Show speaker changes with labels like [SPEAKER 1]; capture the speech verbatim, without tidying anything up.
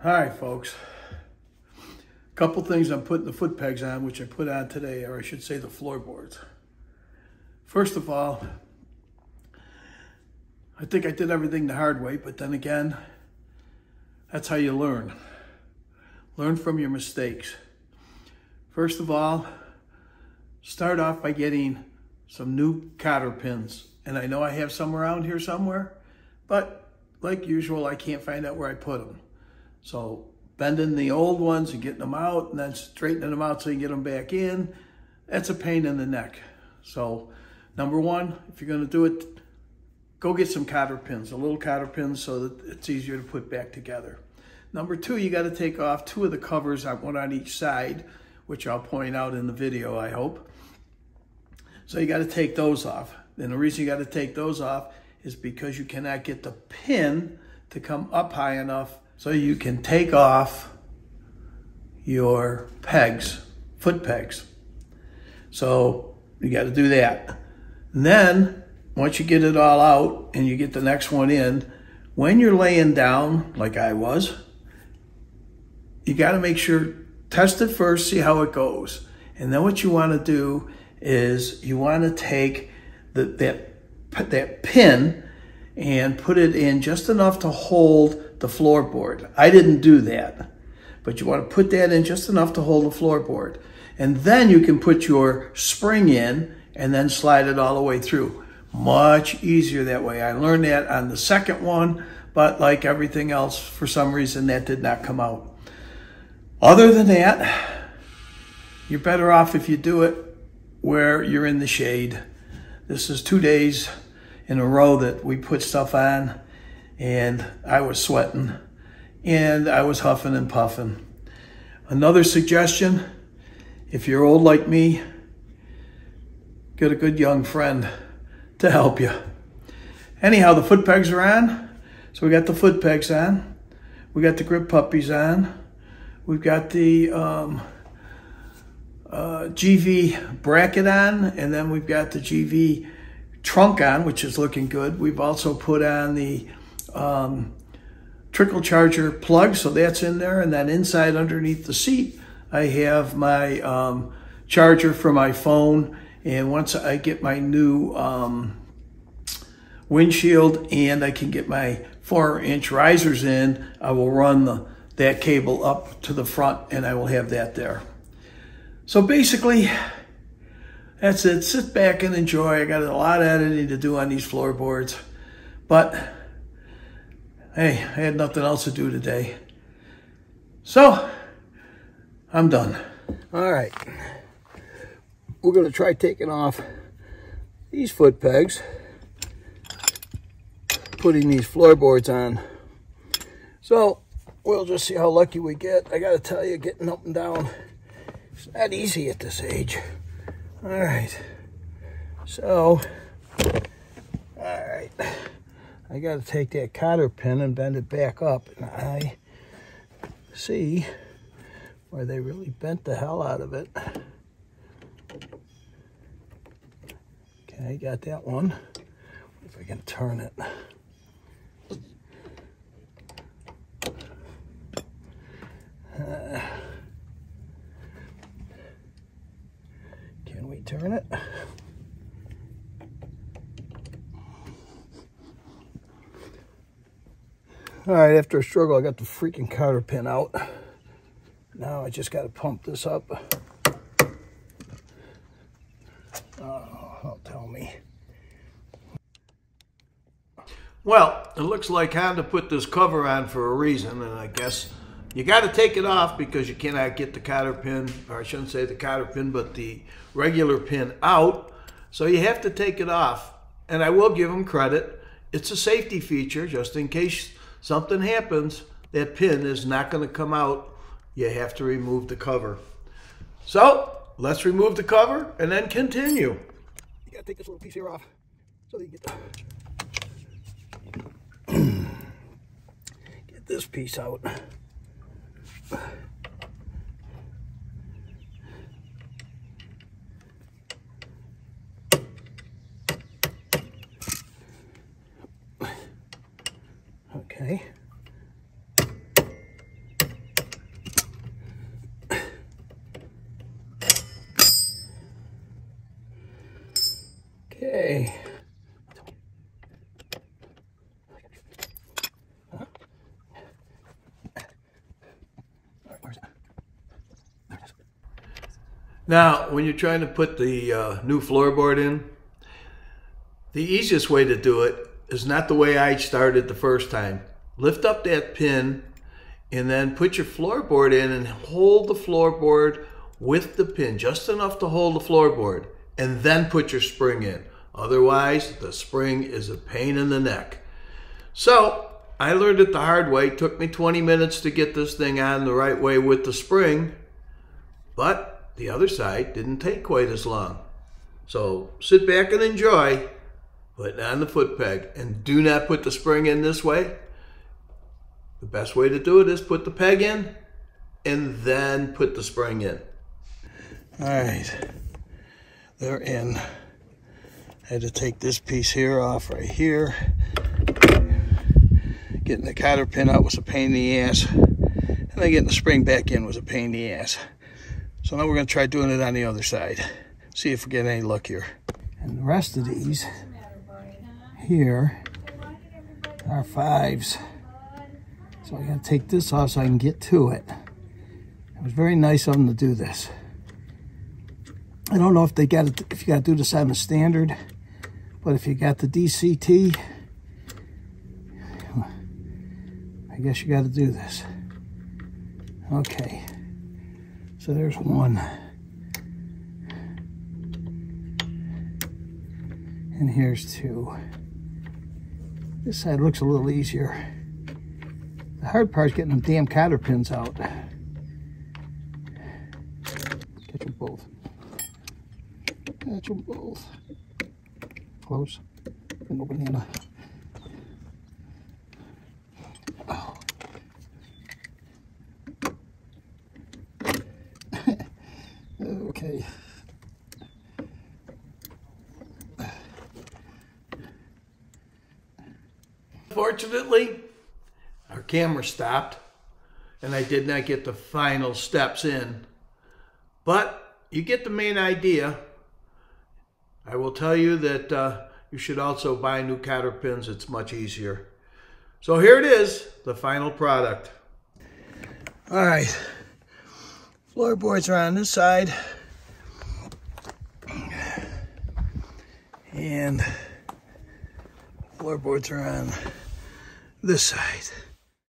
[SPEAKER 1] All right, folks. A couple things I'm putting the foot pegs on, which I put on today, or I should say the floorboards. First of all, I think I did everything the hard way, but then again, that's how you learn. Learn from your mistakes. First of all, start off by getting some new cotter pins. And I know I have some around here somewhere, but like usual, I can't find out where I put them. So bending the old ones and getting them out and then straightening them out so you get them back in, that's a pain in the neck. So number one, if you're gonna do it, go get some cotter pins, a little cotter pins so that it's easier to put back together. Number two, you gotta take off two of the covers, one on each side, which I'll point out in the video, I hope. So you gotta take those off. And the reason you gotta take those off is because you cannot get the pin to come up high enough so you can take off your pegs, foot pegs. So you gotta do that. And then, once you get it all out and you get the next one in, when you're laying down, like I was, you gotta make sure, test it first, see how it goes. And then what you wanna do is you wanna take the, that, that pin and put it in just enough to hold the floorboard. I didn't do that, but you wanna put that in just enough to hold the floorboard. And then you can put your spring in and then slide it all the way through. Much easier that way. I learned that on the second one, but like everything else, for some reason that did not come out. Other than that, you're better off if you do it where you're in the shade. This is two days in a row that we put stuff on and I was sweating and I was huffing and puffing. Another suggestion, if you're old like me, get a good young friend to help you. Anyhow, the foot pegs are on. So we got the foot pegs on. We got the grip puppies on. We've got the um, uh, G V bracket on, and then we've got the G V trunk on, which is looking good. We've also put on the um, trickle charger plug, so that's in there. And then inside underneath the seat, I have my um, charger for my phone. And once I get my new um, windshield and I can get my four inch risers in, I will run the, that cable up to the front and I will have that there. So basically, that's it. Sit back and enjoy. I got a lot of editing to do on these floorboards, but hey, I had nothing else to do today. So, I'm done. All right. We're going to try taking off these foot pegs, putting these floorboards on. So we'll just see how lucky we get. I got to tell you, getting up and down, it's not easy at this age. All right. So, all right. I got to take that cotter pin and bend it back up. And I see where they really bent the hell out of it. Okay, got that one. If I can turn it. Uh, can we turn it? All right, after a struggle, I got the freaking cotter pin out. Now I just got to pump this up. Oh, don't tell me. Well, it looks like Honda put this cover on for a reason, and I guess you got to take it off because you cannot get the cotter pin, or I shouldn't say the cotter pin, but the regular pin out. So you have to take it off. And I will give them credit. It's a safety feature, just in case something happens, that pin is not going to come out. You have to remove the cover. So let's remove the cover and then continue. You got to take this little piece here off so that you get the get this piece out. Okay. Okay. Now, when you're trying to put the uh, new floorboard in, the easiest way to do it is not the way I started the first time. Lift up that pin and then put your floorboard in and hold the floorboard with the pin, just enough to hold the floorboard, and then put your spring in. Otherwise, the spring is a pain in the neck. So, I learned it the hard way. It took me twenty minutes to get this thing on the right way with the spring, but the other side didn't take quite as long. So sit back and enjoy putting on the foot peg, and do not put the spring in this way. The best way to do it is put the peg in and then put the spring in. All right, they're in. I had to take this piece here off right here. Getting the cotter pin out was a pain in the ass, and then getting the spring back in was a pain in the ass. So now we're going to try doing it on the other side. See if we get any luck here. And the rest of these here are fives. So I got to take this off so I can get to it. It was very nice of them to do this. I don't know if they got it, if you got to do this on the standard, but if you got the D C T, I guess you got to do this. Okay. So there's one. And here's two. This side looks a little easier. The hard part is getting them damn cotter pins out. Catch them both. Catch them both. Close. No banana. Oh. Okay. Fortunately, our camera stopped and I did not get the final steps in, but you get the main idea. I will tell you that uh, you should also buy new cotter pins. It's much easier. So here it is, the final product. All right. Floorboards are on this side, and floorboards are on this side.